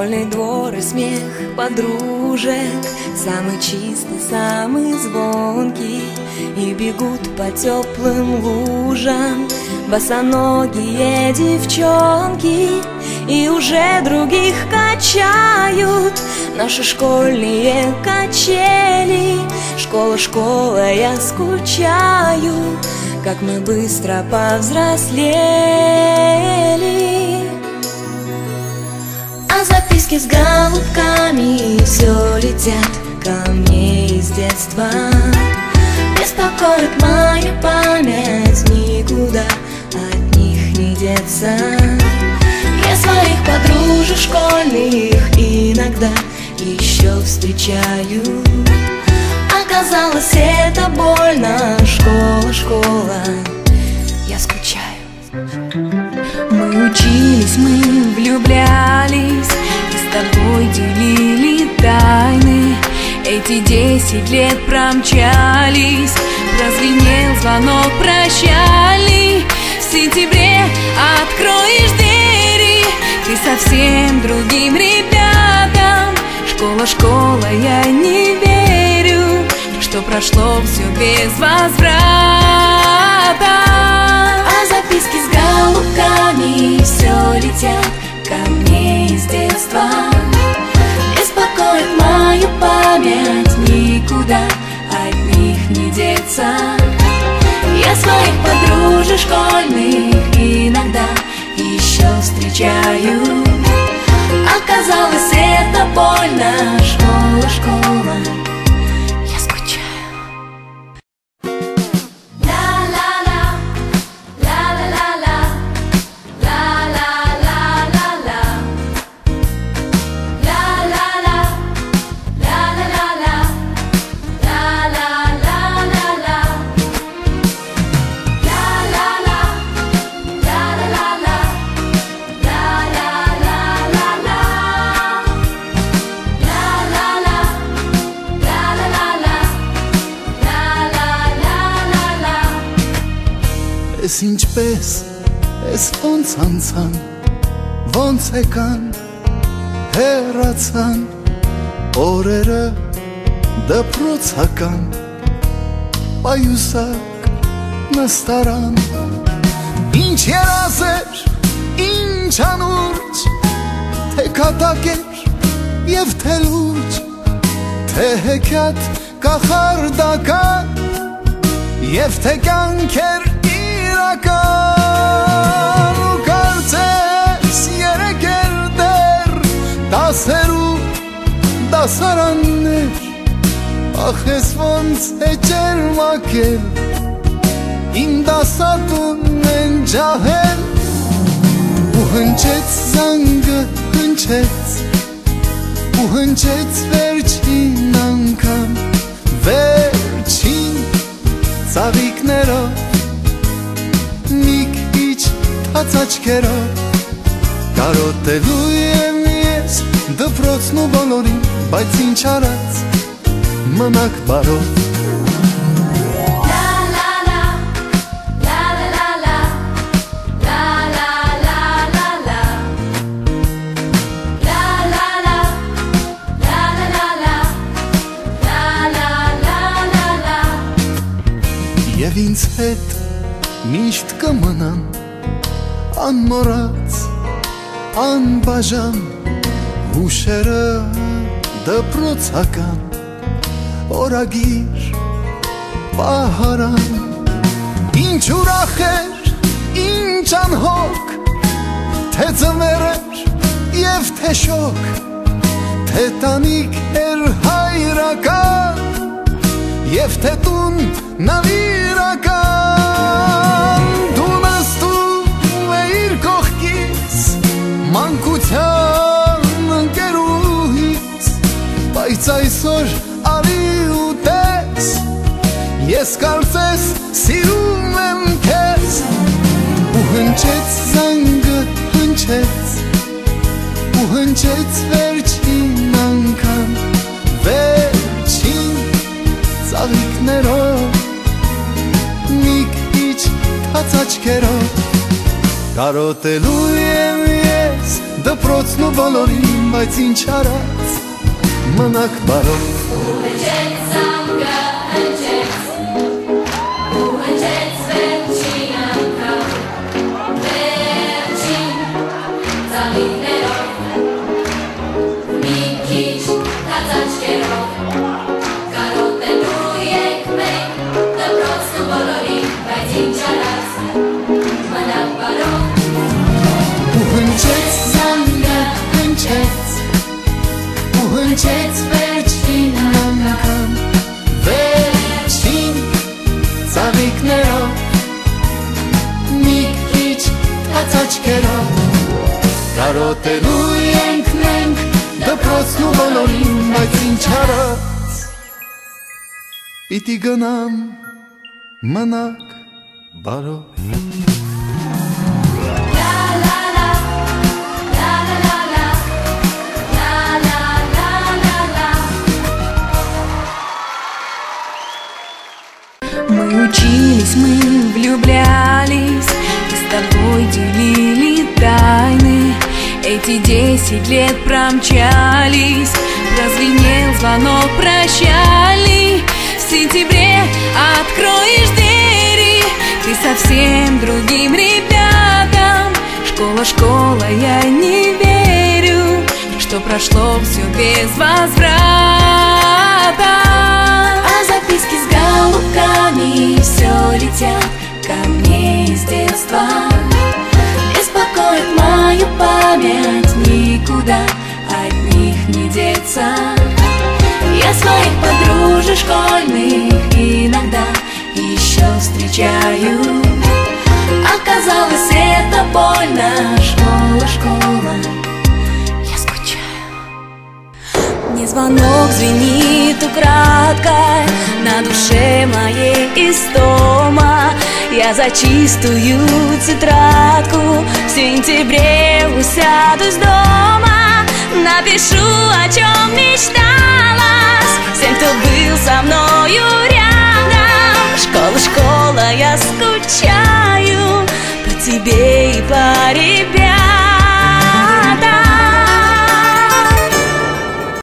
Школьный двор и смех подружек, самый чистый, самый звонкий. И бегут по теплым лужам босоногие девчонки, и уже других качают наши школьные качели. Школа, школа, я скучаю, как мы быстро повзрослели. А записки с голубками все летят ко мне из детства. Беспокоит моя память, никуда от них не деться. Я своих подружек школьных иногда еще встречаю. Оказалось, это больно. Школа, школа, я скучаю. Мы учились, мы влюблялись, и с тобой делили тайны. Эти 10 лет промчались, прозвенел звонок прощальный. В сентябре откроешь двери ты совсем другим ребятам. Школа, школа, я не верю, что прошло все без возврата. А записки с голубками все летят ко мне из детства. Беспокоит мою память, никуда от них не деться. Я своих подружек школьных иногда еще встречаю. Оказалось, это больно. Школа, школа, я скучаю. Ես ինչպես, ես ոնց անցան, ոնց եկան, հեռացան, օրերը դպրոցական, պայուսակ նստարան, ինչ երազեր, ինչ անուրջ, թե կատակ էր և թե լուրջ, թե հեքիաթ կախարդական, և թե կյանք էր ու կարծես երեկ էր դեռ դասերու դասարաններ, ախ ես ոնց է ջերմակել իմ դասատուն են ջահել։ Ու հնչեց զանգը, հնչեց, ու հնչեց վերջին անգամ, վերջին ծաղիկներով մի քիչ թաց աչքերով կարոտելու եմ ես դպրոցն ու բոլորին, բայց ինչ արած մնաք բարով։ Եվ ինձ հետ միշտ կմնան անմոռաց, անբաժան հուշերը դպրոցական, օրագիր, պահարան, ինչ ուրախ էր, ինչ անհոգ, թե ձմեռ էր և թե շոգ, թե տանիք էր հայրական և թե տուն նվիրական։ Դու նստում էիր կողքից, մանկության ընկերուհից, բայց այսօր արի ու տես, ես կարծես սիրում եմ քեզ։ Ու հնչեց զանգը, հնչեց, ու հնչեց վերջին անգամ, վերջին ծաղիկներով մի քիչ թաց աչքերով կարոտելու եմ ես դպրոցն ու բոլորին, բայց ինչ արած մնաք բարով։ Ու հնչեց զանգը, հնչեց, ու հնչեց վերջին անգամ, վերջին ծաղիկներով, մի քիչ թաց աչքերով, կարոտելու ենք մենք դպրոցն ու բոլորին, բայց ինչ արած մնաք բարով։ Ու հնչեց զանգը, հնչեց, ու հնչեց վերջին անգամ, վերջին ծաղիկներով, մի քիչ թաց աչքերով, կարոտելու ենք մենք դպրոցն ու բոլորին, բայց ինչ արած պիտի գնամ մնաք բարով։ Мы учились, мы влюблялись, и с тобой делили тайны. Эти 10 лет промчались, прозвенел звонок прощальный. В сентябре откроешь двери, ты совсем другим ребятам. Школа, школа, я не верю, что прошло все без возврата. А записки с голубками все летят ко мне из детства. Беспокоит мою память, никуда от них не деться. Я своих подружек школьных иногда еще встречаю. Оказалось, это больно, школа, школа, я скучаю. Мне звонок звенит украдкой, на душе моей истома. Я за чистую тетрадку в сентябре усядусь дома. Напишу, о чем мечталась всем, кто был со мною рядом. Школа, школа, я скучаю по тебе и по ребятам.